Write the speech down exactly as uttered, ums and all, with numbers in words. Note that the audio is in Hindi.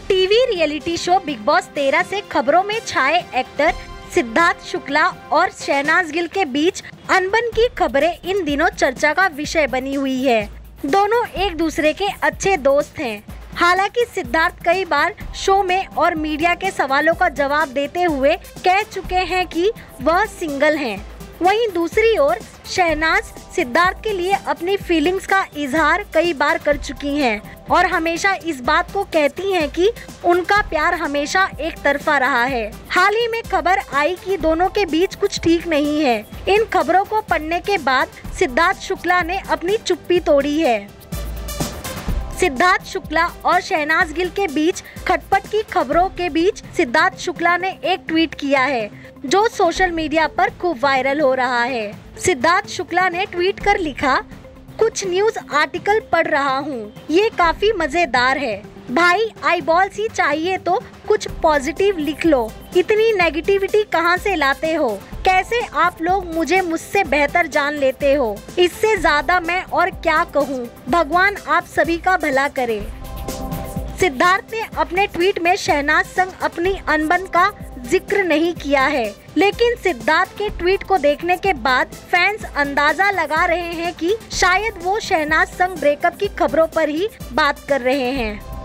TV reality show Bigg Boss तेरह से खबरों में छाए एक्टर सिद्धार्थ शुक्ला और शहनाज गिल के बीच अनबन की खबरें इन दिनों चर्चा का विषय बनी हुई है। दोनों एक दूसरे के अच्छे दोस्त हैं। हालांकि सिद्धार्थ कई बार शो में और मीडिया के सवालों का जवाब देते हुए कह चुके हैं कि वह सिंगल हैं। वहीं दूसरी ओर शहनाज सिद्धार्थ के लिए अपनी फीलिंग्स का इजहार कई बार कर चुकी हैं और हमेशा इस बात को कहती हैं कि उनका प्यार हमेशा एक तरफा रहा है। हाल ही में खबर आई कि दोनों के बीच कुछ ठीक नहीं है। इन खबरों को पढ़ने के बाद सिद्धार्थ शुक्ला ने अपनी चुप्पी तोड़ी है। सिद्धार्थ शुक्ला और शहनाज गिल के बीच खटपट की खबरों के बीच सिद्धार्थ शुक्ला ने एक ट्वीट किया है जो सोशल मीडिया पर खूब वायरल हो रहा है। सिद्धार्थ शुक्ला ने ट्वीट कर लिखा, कुछ न्यूज आर्टिकल पढ़ रहा हूँ, ये काफी मजेदार है। भाई आईबॉल्स ही चाहिए तो कुछ पॉजिटिव लिख लो, इतनी नेगेटिविटी कहाँ से लाते हो? कैसे आप लोग मुझे मुझसे बेहतर जान लेते हो? इससे ज्यादा मैं और क्या कहूँ? भगवान आप सभी का भला करे। सिद्धार्थ ने अपने ट्वीट में शहनाज संग अपनी अनबन का जिक्र नहीं किया है, लेकिन सिद्धार्थ के ट्वीट को देखने के बाद फैंस अंदाजा लगा रहे हैं कि शायद वो शहनाज संग ब्रेकअप की खबरों पर ही बात कर रहे हैं।